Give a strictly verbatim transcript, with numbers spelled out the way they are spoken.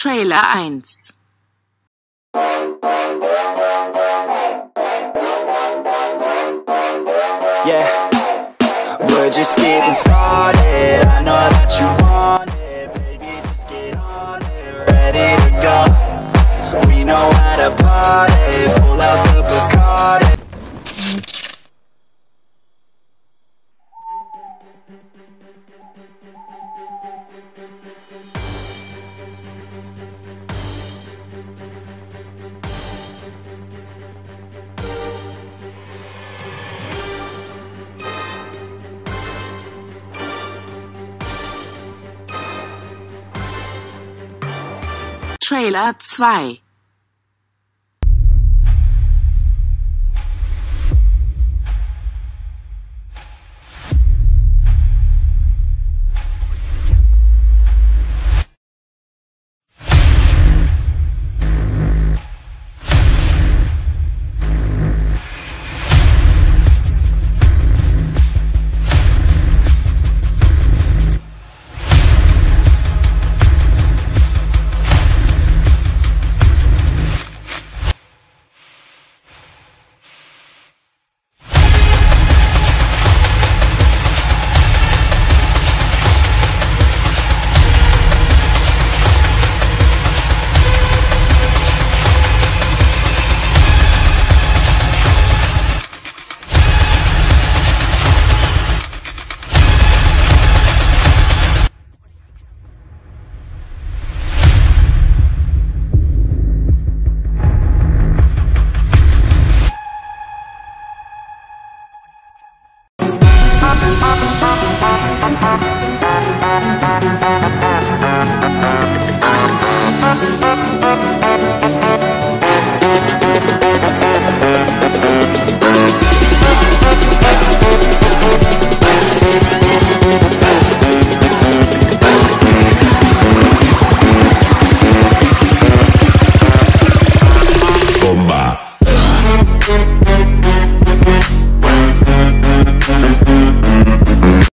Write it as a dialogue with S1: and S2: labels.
S1: Trailer eins.
S2: Yeah, we're just getting started. I know that you want it, baby, just get on it, ready to go. We know how to party, pull out the Bacardi.
S1: Trailer zwei.